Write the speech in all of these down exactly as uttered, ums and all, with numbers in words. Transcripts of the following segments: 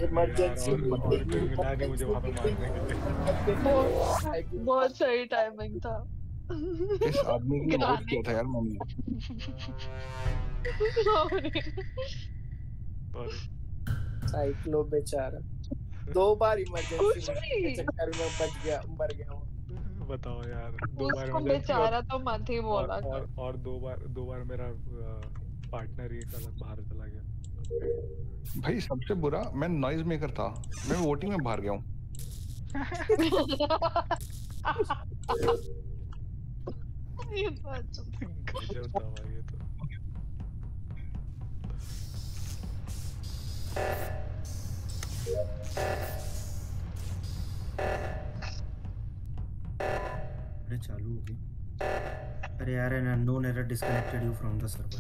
Emergency और और कोई मिला नहीं मुझे वहां पे मारने के लिए। बहुत बहुत सही टाइमिंग था। इस आदमी के लिए वोट गाने किया था यार मैंने। सॉरी। साइक्लो बेचारा दो बार इमरजेंसी कुछ में के भी चक्कर में बच गया, मर गया वो। बताओ यार, दो बार उसको इमरजेंसी और बेचारा तो मत ही और बोला और कर। और दो बार दो बार मेरा पार्टनर ही चला बाहर चला गया। भाई सबसे बुरा मैं नॉइज मेकर था, मैं वोटिंग में बाहर गया हूँ। ये बात तो- गजब था भाई ये तो। अरे चालू हो गई। अरे यार an unknown error disconnected you from the server.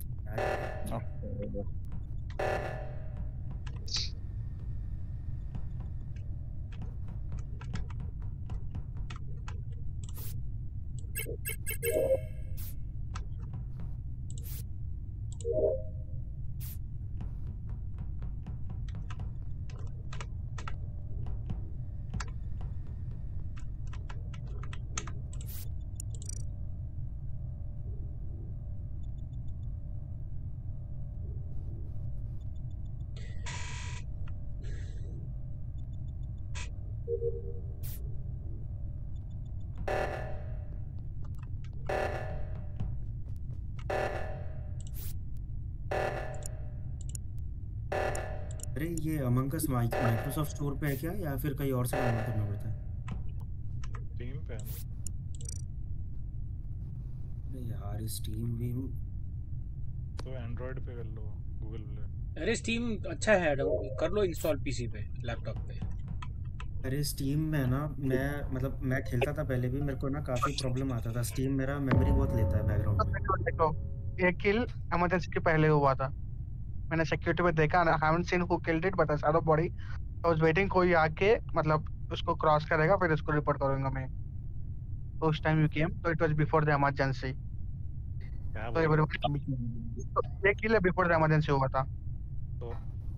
अरे ये अमंग अस माइक्रोसॉफ्ट स्टोर पे है क्या, या फिर कहीं और से डाउनलोड करना पड़ता है? स्टीम पे है ना? अरे यार स्टीम भी तो एंड्रॉइड पे कर लो, गूगल प्ले। अरे स्टीम अच्छा है, कर लो इंस्टॉल पीसी पे, लैपटॉप पे। अरे स्टीम में ना मैं मतलब मैं खेलता था पहले भी, मेरे को ना काफी प्रॉब्लम आता था। स्टीम मेरा मेमोरी बहुत लेता है बैकग्राउंड में। देखो ये किल इमरजेंसी के पहले हुआ था, मैंने सिक्योरिटी में देखा। I haven't seen who killed it but I saw the body. I was waiting कोई आके मतलब उसको क्रॉस करेगा फिर उसको रिपोर्ट करूंगा मैं। तो उस टाइम यू केम, तो it was before the emergency. क्या तो बोल ये किल बिफोर द इमरजेंसी हुआ था। तो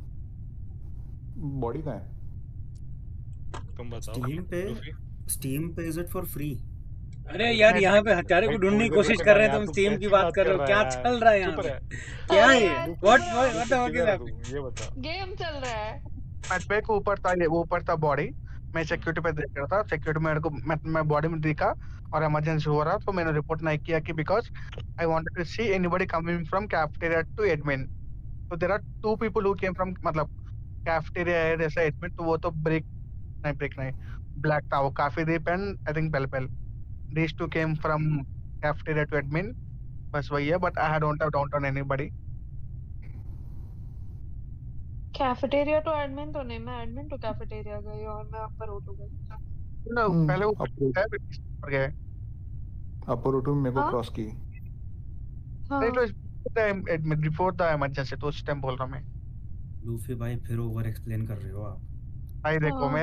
बॉडी कहाँ है? तुम बताओ स्टीम पे लूफी। स्टीम पे इज इट फॉर फ्री? अरे यार यहाँ पे हत्यारे को भाई ढूंढने की थोड़ी देर कोशिश रुक कर ना रहे हैं, यार, तुम तू स्टीम की कैसी बात बात कर रहे कर हो? रहा क्या है यार? चल रहा है यहाँ चुप पे? रह। क्या अरे है ये? यार व्हाट चुप व्हाट रहो, व्हाट किधर है व्हाट तू? ये बता। गेम चल रहा है। मैच के ऊपर था, वो ऊपर था बॉडी। मैं सिक्योरिटी पे देख रहा था, सिक्योरिटी मेरे को मैं, मैं बॉडी में दिखा और इमरजेंसी हो रहा, तो मैंने रिपोर्ट नहीं किया कि because I wanted to see anybody coming from cafeteria to admin. तो there are two people who came from मतलब कैफेटेरिया है जैसे एडमिन, तो वो तो ब्रेक नहीं ब्रेक नहीं ब्लैक था वो, काफी deep and I think bell bell these two came from cafeteria to admin, बस वही है, but I don't have downtown anybody. Cafeteria to admin तो नहीं, मैं एडमिन टू कैफेटेरिया गई और मैं अपर ऑटो गई। No, हम्म, पहले वो अपर है फिर इस पर गए। अपर ऑटो में मेरे को हाँ क्रॉस की। नहीं हाँ तो admin before the emergency, तो उस टाइम बोल रहा हूँ मैं। लूफी भाई फिर ओवर एक्सप्लेन कर रहे हो आप। भाई देखो मैं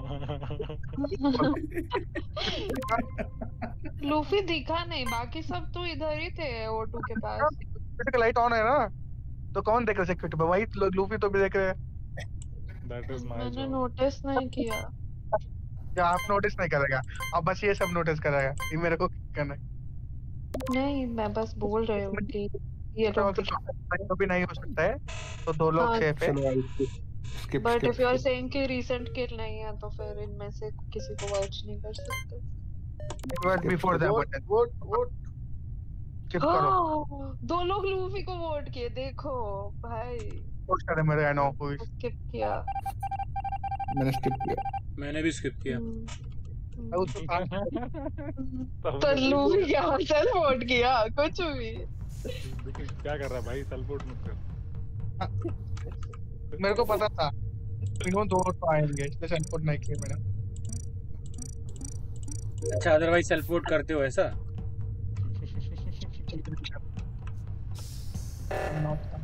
लूफी दिखा नहीं, बाकी सब तो इधर ही थे ओटू के पास। सिक्योरिटी का लाइट ऑन है ना, तो कौन देख रहा है सिक्योरिटी पे? वही लो- लूफी तो भी देख रहे हैं। That is my मैंने job. नोटिस नहीं किया। या आप नोटिस नहीं करेगा, अब बस ये सब नोटिस करेगा, ये मेरे को करना है। नहीं मैं बस बोल रही हूँ कि ये तो लोग तो दिखा। तो भी नहीं हो सकता है, तो दो लोग हाँ सेफ है। चलो I skip but skip if you are skip. Saying कि रीसेंट किल नहीं है तो फिर इनमें से किसी को वाच नहीं कर सकते। It was skip before skip. the vote emergency. Vote vote shift करो, हाँ दो लोग लूफी को वोट किए, देखो भाई। पोस्ट करे मेरे I know who is. Skip किया। मैंने स्किप किया। मैंने भी स्किप किया। हम्म, मैं हम्म। उसको साथ तो सबने भी लूफी क्या सेल्फ वोट किया कुछ भी। लेकिन क्या कर रहा है भाई? सलपोर्ट मत कर। मेरे को पता था इन्होंने दो तो आएंगे, इसलिए सपोर्ट नहीं किया मैंने। अच्छा अदरवाइज सेल्फ वोट करते हो ऐसा? I'm not fine.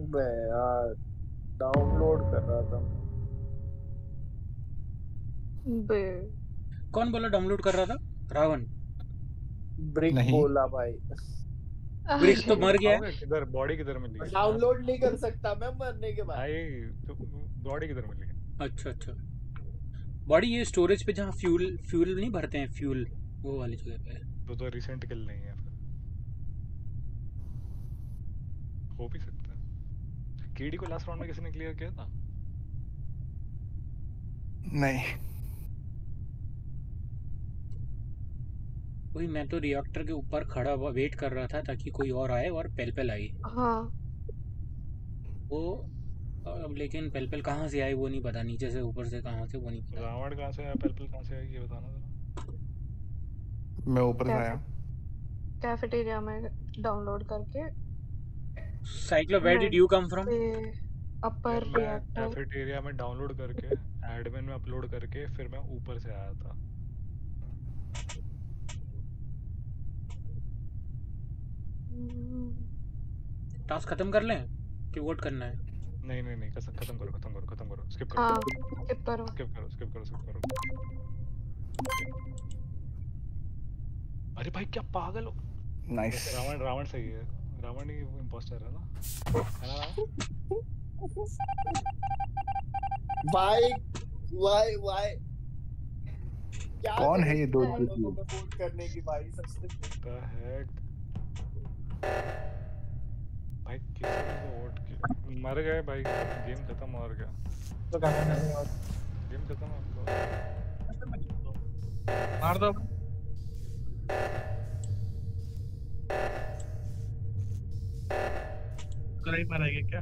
बे यार डाउनलोड कर रहा था। बे कौन बोला डाउनलोड कर रहा था? रावण। ब्रिक नहीं। बोला भाई। ब्रिक्स तो मर गया है। आओगे किधर? बॉडी किधर मिली है? डाउनलोड नहीं कर सकता मैं मरने के बाद। भाई तो बॉडी किधर मिली है? अच्छा अच्छा। बॉडी ये स्टोरेज पे जहाँ फ्यूल फ्यूल नहीं भरते हैं, फ्यूल वो वाली जगह पे है। तो तो रिसेंट किल नहीं है फिर। हो भी सकता है। केडी को लास्ट राउंड में किसी ने क्लियर किया था? नहीं। वही मैं तो रिएक्टर के ऊपर खड़ा हुआ वेट कर रहा था ताकि कोई और आए और पेलपेल आई। हाँ वो अब लेकिन पेलपेल कहाँ से आई वो नहीं पता, नीचे से ऊपर से कहाँ से वो नहीं पता। रावण कहाँ से आया, पेलपेल कहाँ से आई, ये बताना जरा। मैं ऊपर से आया। कैफेटेरिया में डाउनलोड करके साइक्लो where did you come from? Upper मैं रिएक्टर। कैफेटेरिया में डाउनलोड करके एडमिन में अपलोड करके फिर मैं ऊपर से आया था। टास्क खत्म कर लें कि वोट करना है? नहीं नहीं नहीं खत्म खत्म करो खत्म करो खत्म करो स्किप करो हाँ स्किप करो। स्किप करो स्किप करो स्किप करो। अरे भाई क्या पागल हो। नाइस। वैसे रावण रावण सही है, रावण ही इंपोस्टर है ना, है ना रावण? भाई वाई वाई क्या कौन है ये दो करें लोगों में वोट करने की भाई सस्ते The heck? भाई किसी ने तो वोट किया, मर गए भाई, गेम खत्म और क्या? तो क्या करना है और गेम खत्म आपको। मार दो। नहीं मारेंगे क्या?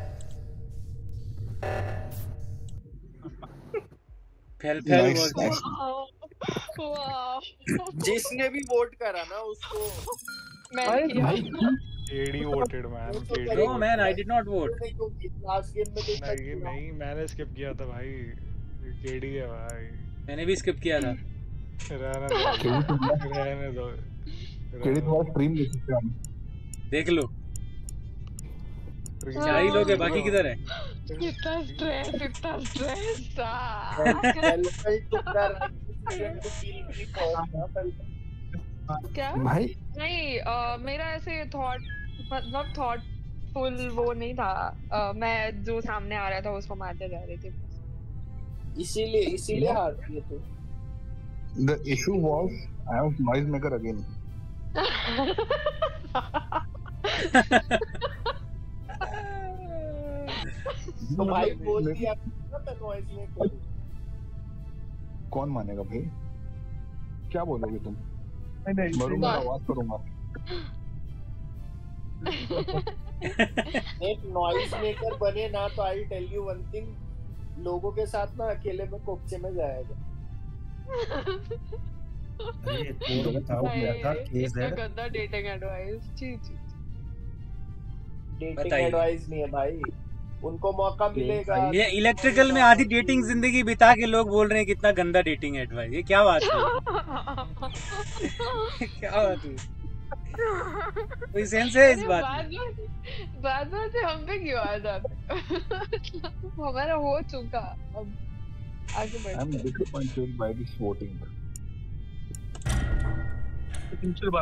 Fail fail Nice, was nice. वाह जिसने भी वोट करा ना उसको मैंने किया। KD voted man, KD. No man, I did not vote. Last game में तो इतना नहीं नहीं मैंने स्किप किया था भाई, केडी है भाई। मैंने भी स्किप किया था। रहने दो रहने दो केडी तुम्हारा स्ट्रीम देख सकते हैं हम। देख लो चार ही लोग हैं, बाकी किधर है? इतना स्ट्रेस इतना स्ट्रेस था। क्या? भाई नहीं अ, मेरा ऐसे थॉट मतलब थॉटफुल वो नहीं था। अ, मैं जो सामने आ रहा था उसको मारते जा रही थी। इसीलिए इसीलिए हार गए तो। the issue was I am noise maker again. तो भाई बोल दिया ना मैं नॉइज में करूं। कौन मानेगा भाई? क्या बोलोगे तुम? नहीं नहीं मरूंगा, आवाज करूंगा। एक नॉइज मेकर बने ना तो I tell you one thing, लोगों के साथ ना अकेले में कोपचे में जाएगा। अरे कोड बताओ क्या था? इतना केजेड गंदा डेटिंग एडवाइस। जी जी डेटिंग बताइए। एडवाइस नहीं है भाई, उनको मौका मिलेगा। ये इलेक्ट्रिकल में आधी डेटिंग जिंदगी बिता के लोग बोल रहे हैं कितना गंदा डेटिंग एडवाइस। ये क्या बात है? क्या बात है? कोई सेंस है इस बात में? बात बात बात से हम पे क्यों आ जाते? हमारा हो चुका, अब आगे I am बढ़ते हैं। disappointed by this voting. तीसरी बार